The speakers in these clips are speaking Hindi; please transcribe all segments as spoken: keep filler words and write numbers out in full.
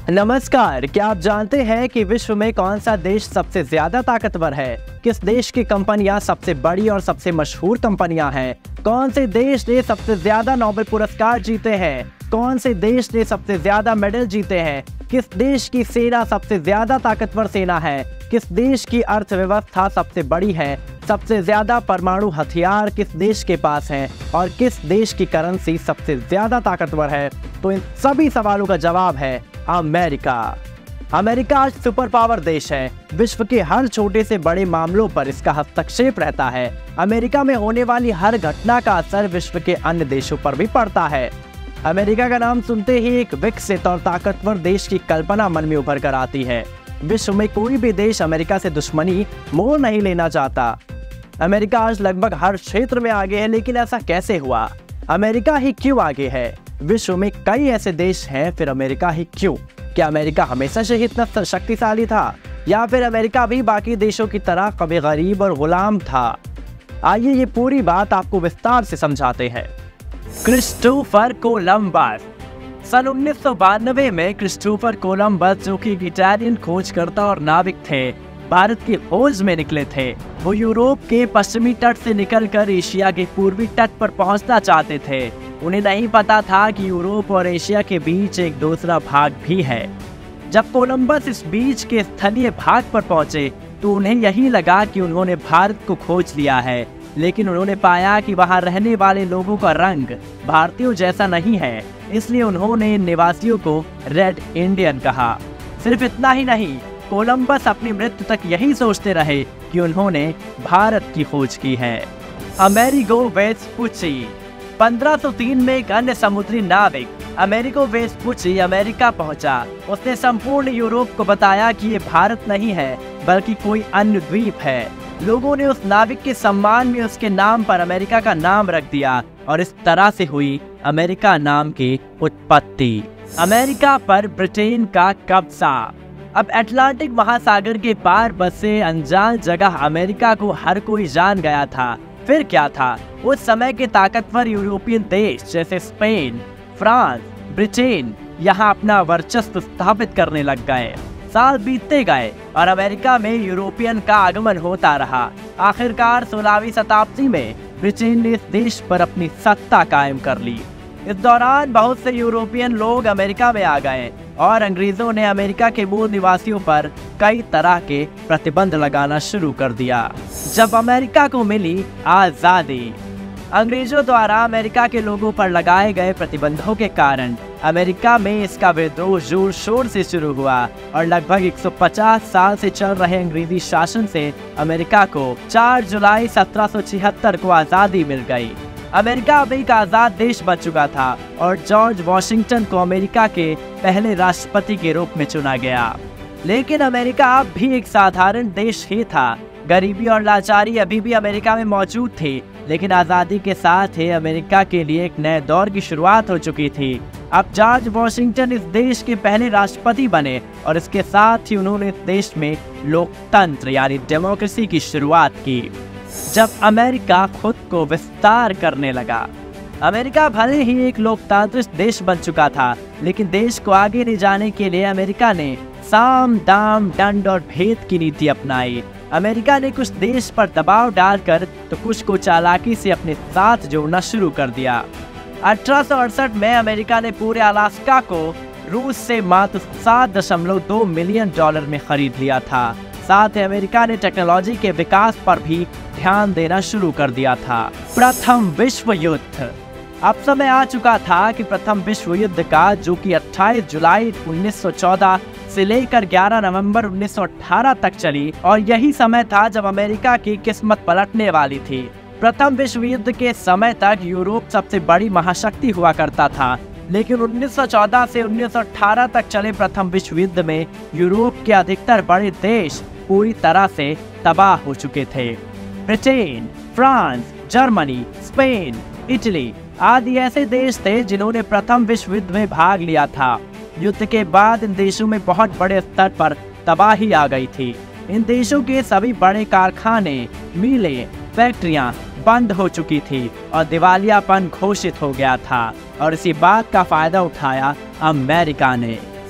नमस्कार, क्या आप जानते हैं कि विश्व में कौन सा देश सबसे ज्यादा ताकतवर है? किस देश की कंपनियां सबसे बड़ी और सबसे मशहूर कंपनियां हैं? कौन से देश ने सबसे ज्यादा नोबेल पुरस्कार जीते हैं? कौन से देश ने सबसे ज्यादा मेडल जीते हैं? किस देश की सेना सबसे ज्यादा ताकतवर सेना है? किस देश की अर्थव्यवस्था सबसे बड़ी है? सबसे ज्यादा परमाणु हथियार किस देश के पास हैं? और किस देश की करेंसी सबसे ज्यादा ताकतवर है? तो इन सभी सवालों का जवाब है अमेरिका। अमेरिका आज सुपर पावर देश है। विश्व के हर छोटे से बड़े मामलों पर इसका हस्तक्षेप रहता है। अमेरिका में होने वाली हर घटना का असर विश्व के अन्य देशों पर भी पड़ता है। अमेरिका का नाम सुनते ही एक विकसित और ताकतवर देश की कल्पना मन में उभर कर आती है। विश्व में कोई भी देश अमेरिका से दुश्मनी मोल नहीं लेना चाहता। अमेरिका आज लगभग हर क्षेत्र में आगे है, लेकिन ऐसा कैसे हुआ? अमेरिका ही क्यों आगे है? विश्व में कई ऐसे देश हैं, फिर अमेरिका ही क्यों? क्या अमेरिका हमेशा से ही इतना शक्तिशाली था, या फिर अमेरिका भी बाकी देशों की तरह कभी गरीब और गुलाम था? आइए ये पूरी बात आपको विस्तार से समझाते हैं। Christopher Columbus. सन उन्नीस सौ बानवे में क्रिस्टोफर कोलंबस, जो कि इटालियन खोजकर्ता और नाविक थे, भारत की खोज में निकले थे। वो यूरोप के पश्चिमी तट से निकलकर एशिया के पूर्वी तट पर पहुंचना चाहते थे। उन्हें नहीं पता था कि यूरोप और एशिया के बीच एक दूसरा भाग भी है। जब कोलंबस इस बीच के स्थलीय भाग पर पहुंचे तो उन्हें यही लगा कि उन्होंने भारत को खोज लिया है, लेकिन उन्होंने पाया कि वहां रहने वाले लोगों का रंग भारतीयों जैसा नहीं है। इसलिए उन्होंने इन निवासियों को रेड इंडियन कहा। सिर्फ इतना ही नहीं, कोलंबस अपनी मृत्यु तक यही सोचते रहे कि उन्होंने भारत की खोज की है। Amerigo Vespucci. पंद्रह सौ तीन में एक अन्य समुद्री नाविक अमेरिगो वेस्पुची अमेरिका पहुंचा। उसने संपूर्ण यूरोप को बताया कि ये भारत नहीं है, बल्कि कोई अन्य द्वीप है। लोगों ने उस नाविक के सम्मान में उसके नाम पर अमेरिका का नाम रख दिया, और इस तरह से हुई अमेरिका नाम की उत्पत्ति। अमेरिका पर ब्रिटेन का कब्जा। अब अटलांटिक महासागर के पार बसे अनजान जगह अमेरिका को हर कोई जान गया था। फिर क्या था? उस समय के ताकतवर यूरोपियन देश जैसे स्पेन, फ्रांस, ब्रिटेन यहाँ अपना वर्चस्व स्थापित करने लग गए। साल बीतते गए और अमेरिका में यूरोपियन का आगमन होता रहा। आखिरकार सोलहवीं शताब्दी में ब्रिटेन ने इस देश पर अपनी सत्ता कायम कर ली। इस दौरान बहुत से यूरोपियन लोग अमेरिका में आ गए और अंग्रेजों ने अमेरिका के मूल निवासियों पर कई तरह के प्रतिबंध लगाना शुरू कर दिया। जब अमेरिका को मिली आज़ादी, अंग्रेजों द्वारा अमेरिका के लोगों पर लगाए गए प्रतिबंधों के कारण अमेरिका में इसका विद्रोह जोर शोर से शुरू हुआ, और लगभग एक सौ पचास साल से चल रहे अंग्रेजी शासन से अमेरिका को चार जुलाई सत्रह सौ छिहत्तर को आज़ादी मिल गई। अमेरिका अब एक आज़ाद देश बन चुका था और जॉर्ज वॉशिंगटन को अमेरिका के पहले राष्ट्रपति के रूप में चुना गया। लेकिन अमेरिका अब भी एक साधारण देश ही था। गरीबी और लाचारी अभी भी अमेरिका में मौजूद थी, लेकिन आज़ादी के साथ ही अमेरिका के लिए एक नए दौर की शुरुआत हो चुकी थी। अब जॉर्ज वॉशिंगटन इस देश के पहले राष्ट्रपति बने, और इसके साथ ही उन्होंने इस देश में लोकतंत्र यानी डेमोक्रेसी की शुरुआत की। जब अमेरिका खुद को विस्तार करने लगा। अमेरिका भले ही एक लोकतांत्रिक देश बन चुका था, लेकिन देश को आगे ले जाने के लिए अमेरिका ने साम दाम दंड और भेद की नीति अपनाई। अमेरिका ने कुछ देश पर दबाव डालकर तो कुछ को चालाकी से अपने साथ जोड़ना शुरू कर दिया। अठारह सौ अड़सठ में अमेरिका ने पूरे अलास्का को रूस से मात्र सात दशमलव दो मिलियन डॉलर में खरीद लिया था। साथ ही अमेरिका ने टेक्नोलॉजी के विकास पर भी ध्यान देना शुरू कर दिया था। प्रथम विश्व युद्ध। अब समय आ चुका था कि प्रथम विश्व युद्ध का, जो कि अट्ठाईस जुलाई उन्नीस सौ चौदह से लेकर ग्यारह नवंबर उन्नीस सौ अठारह तक चली, और यही समय था जब अमेरिका की किस्मत पलटने वाली थी। प्रथम विश्व युद्ध के समय तक यूरोप सबसे बड़ी महाशक्ति हुआ करता था, लेकिन उन्नीस सौ चौदह से उन्नीस सौ अठारह तक चले प्रथम विश्व युद्ध में यूरोप के अधिकतर बड़े देश पूरी तरह से तबाह हो चुके थे। Britain, France, Germany, Spain, Italy आदि ऐसे देश थे जिन्होंने प्रथम विश्व युद्ध में भाग लिया था। युद्ध के बाद इन देशों में बहुत बड़े स्तर पर तबाही आ गई थी। इन देशों के सभी बड़े कारखाने, मिलें, फैक्ट्रियां बंद हो चुकी थी और दिवालियापन घोषित हो गया था, और इसी बात का फायदा उठाया अमेरिका ने।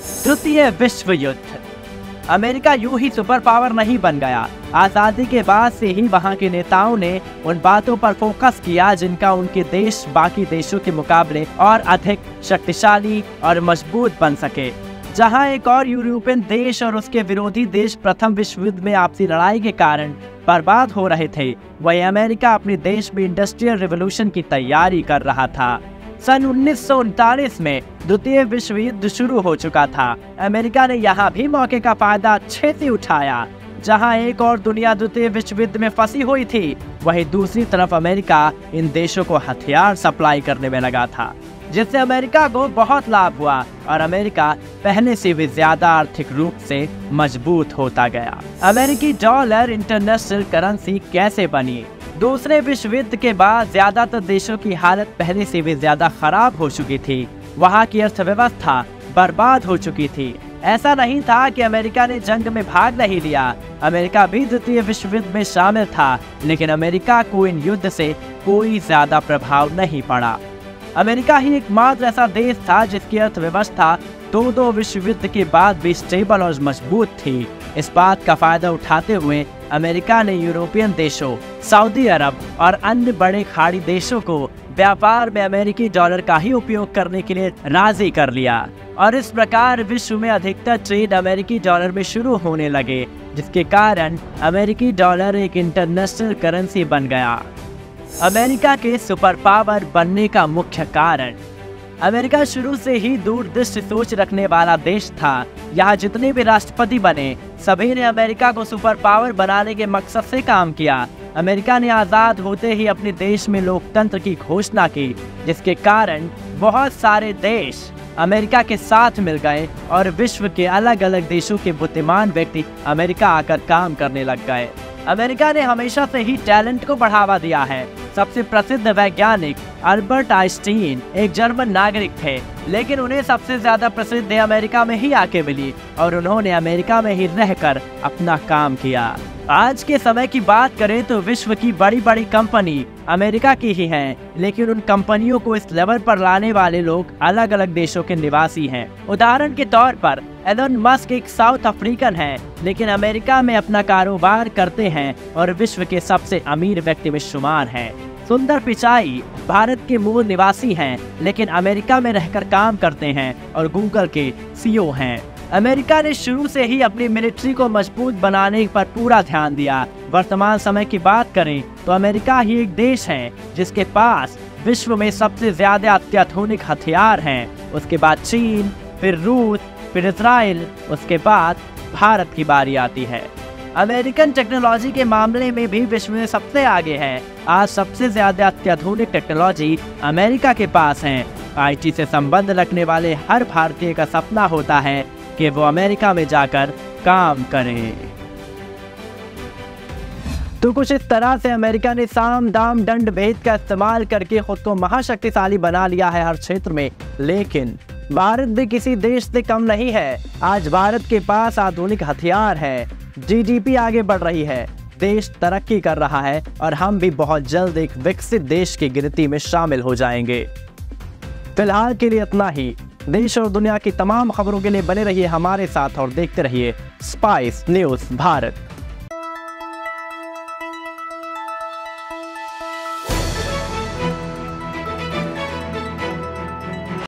तृतीय विश्व युद्ध। अमेरिका यूं ही सुपर पावर नहीं बन गया। आजादी के बाद से ही वहां के नेताओं ने उन बातों पर फोकस किया जिनका उनके देश बाकी देशों के मुकाबले और अधिक शक्तिशाली और मजबूत बन सके। जहां एक और यूरोपियन देश और उसके विरोधी देश प्रथम विश्व युद्ध में आपसी लड़ाई के कारण बर्बाद हो रहे थे, वही अमेरिका अपने देश में इंडस्ट्रियल रिवॉल्यूशन की तैयारी कर रहा था। सन उन्नीस सौ उनतालीस में द्वितीय विश्व युद्ध शुरू हो चुका था। अमेरिका ने यहाँ भी मौके का फायदा अच्छे से उठाया। जहाँ एक और दुनिया द्वितीय विश्व युद्ध में फंसी हुई थी, वहीं दूसरी तरफ अमेरिका इन देशों को हथियार सप्लाई करने में लगा था, जिससे अमेरिका को बहुत लाभ हुआ और अमेरिका पहले से भी ज्यादा आर्थिक रूप से मजबूत होता गया। अमेरिकी डॉलर इंटरनेशनल करेंसी कैसे बनी? दूसरे विश्व युद्ध के बाद ज्यादातर देशों की हालत पहले से भी ज्यादा खराब हो चुकी थी। वहाँ की अर्थव्यवस्था बर्बाद हो चुकी थी। ऐसा नहीं था कि अमेरिका ने जंग में भाग नहीं लिया, अमेरिका भी द्वितीय विश्व युद्ध में शामिल था, लेकिन अमेरिका को इन युद्ध से कोई ज्यादा प्रभाव नहीं पड़ा। अमेरिका ही एकमात्र ऐसा देश था जिसकी अर्थव्यवस्था दो दो विश्व युद्ध के बाद भी स्टेबल और मजबूत थी। इस बात का फायदा उठाते हुए अमेरिका ने यूरोपियन देशों, सऊदी अरब और अन्य बड़े खाड़ी देशों को व्यापार में अमेरिकी डॉलर का ही उपयोग करने के लिए राजी कर लिया और इस प्रकार विश्व में अधिकतर ट्रेड अमेरिकी डॉलर में शुरू होने लगे, जिसके कारण अमेरिकी डॉलर एक इंटरनेशनल करेंसी बन गया। अमेरिका के सुपर पावर बनने का मुख्य कारण। अमेरिका शुरू से ही दूरदृष्टि सोच रखने वाला देश था। यहाँ जितने भी राष्ट्रपति बने, सभी ने अमेरिका को सुपर पावर बनाने के मकसद से काम किया। अमेरिका ने आज़ाद होते ही अपने देश में लोकतंत्र की घोषणा की, जिसके कारण बहुत सारे देश अमेरिका के साथ मिल गए और विश्व के अलग अलग देशों के बुद्धिमान व्यक्ति अमेरिका आकर काम करने लग गए। अमेरिका ने हमेशा से ही टैलेंट को बढ़ावा दिया है। सबसे प्रसिद्ध वैज्ञानिक अल्बर्ट आइंस्टीन एक जर्मन नागरिक थे, लेकिन उन्हें सबसे ज्यादा प्रसिद्धि अमेरिका में ही आके मिली और उन्होंने अमेरिका में ही रहकर अपना काम किया। आज के समय की बात करें तो विश्व की बड़ी बड़ी कंपनी अमेरिका की ही हैं, लेकिन उन कंपनियों को इस लेवल पर लाने वाले लोग अलग अलग देशों के निवासी हैं। उदाहरण के तौर पर एलन मस्क एक साउथ अफ्रीकन है, लेकिन अमेरिका में अपना कारोबार करते हैं और विश्व के सबसे अमीर व्यक्ति में शुमार हैं। सुंदर पिचाई भारत के मूल निवासी हैं, लेकिन अमेरिका में रहकर काम करते हैं और गूगल के सीईओ हैं। अमेरिका ने शुरू से ही अपनी मिलिट्री को मजबूत बनाने पर पूरा ध्यान दिया। वर्तमान समय की बात करें तो अमेरिका ही एक देश है जिसके पास विश्व में सबसे ज्यादा अत्याधुनिक हथियार हैं। उसके बाद चीन, फिर रूस, फिर इजराइल, उसके बाद भारत की बारी आती है। अमेरिकन टेक्नोलॉजी के मामले में भी विश्व में सबसे आगे है। आज सबसे ज्यादा अत्याधुनिक टेक्नोलॉजी अमेरिका के पास है। आईटी से संबंध रखने वाले हर भारतीय का सपना होता है कि वो अमेरिका में जाकर काम करें। तो कुछ इस तरह से अमेरिका ने साम दाम दंड भेद का इस्तेमाल करके खुद को महाशक्तिशाली बना लिया है हर क्षेत्र में। लेकिन भारत भी किसी देश से कम नहीं है। आज भारत के पास आधुनिक हथियार है, जीडीपी आगे बढ़ रही है, देश तरक्की कर रहा है और हम भी बहुत जल्द एक विकसित देश की गिनती में शामिल हो जाएंगे। फिलहाल के लिए इतना ही। देश और दुनिया की तमाम खबरों के लिए बने रहिए हमारे साथ और देखते रहिए स्पाइस न्यूज़ भारत।